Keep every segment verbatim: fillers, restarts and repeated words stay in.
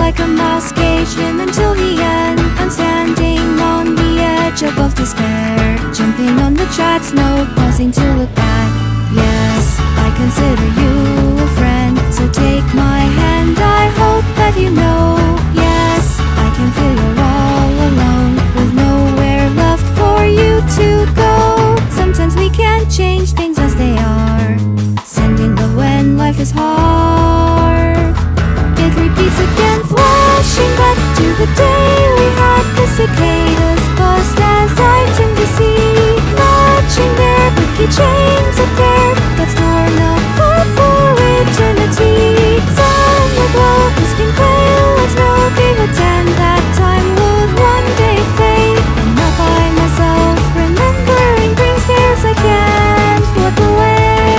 like a mouse caged in until the end. I'm standing on the edge above despair, jumping on the tracks, no pausing to look back. Yes, I consider you a friend, so take my hand, I hope that you know. Yes, I can feel you're all alone, with nowhere left for you to go. Sometimes we can't change things as they are, sending love when life is hard. It repeats again, flashing back to the day we had the cicadas buzzed as I turned to see, matching their with keychains up there that's torn apart for eternity. Summer glow, skin pale as no gave a ten that time would one day fade. I'm not by myself, remembering brings tears I can't look away.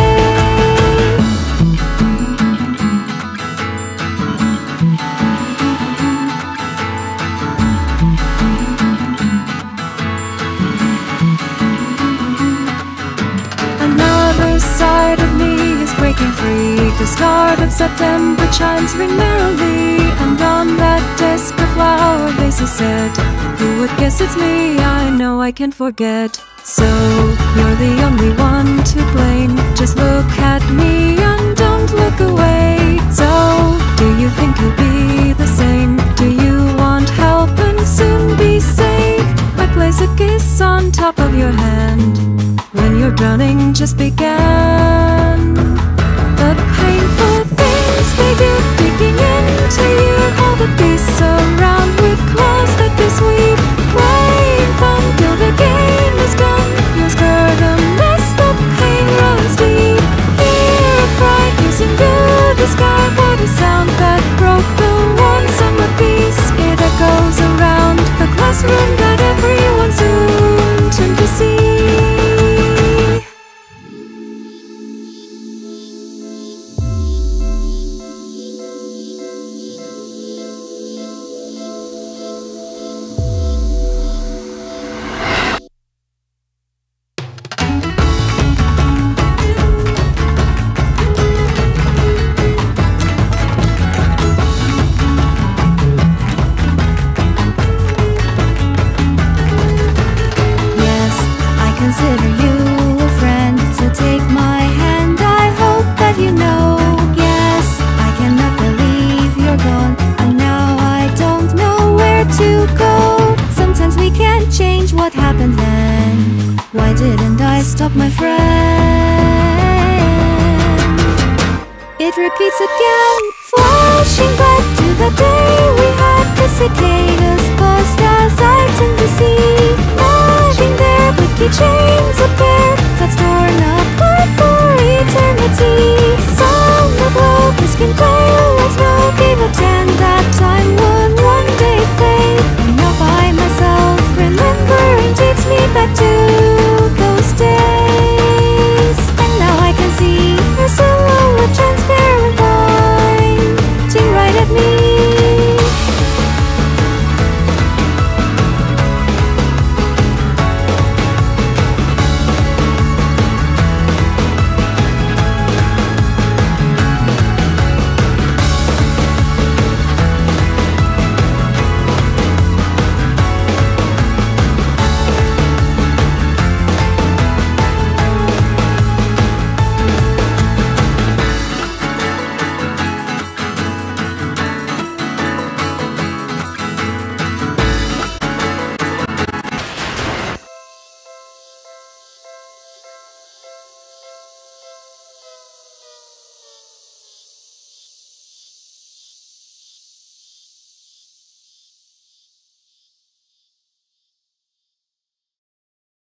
Another side of me is breaking free. The start of September chimes ring merrily, and on that desk a flower vase is set. Who would guess it's me? I know I can't forget. So you're the only one to blame. Just look at me and don't look away. So do you think you'll be the same? Do you want help and soon be safe? I place a kiss on top of your hand when your drowning just began. The painful things they do, digging into you, all the beasts around with claws that they sweep, playing fun till the game is done. You'll skirt a mess, the pain runs deep. Hear a cry, using good the sky. What a sound that broke the one summer peace. It echoes around the classroom that everyone soon turned to see. Consider you a friend, so take my hand, I hope that you know. Yes, I cannot believe you're gone, and now I don't know where to go. Sometimes we can't change what happened then. Why didn't I stop, my friend? It repeats again, flashing back to the day we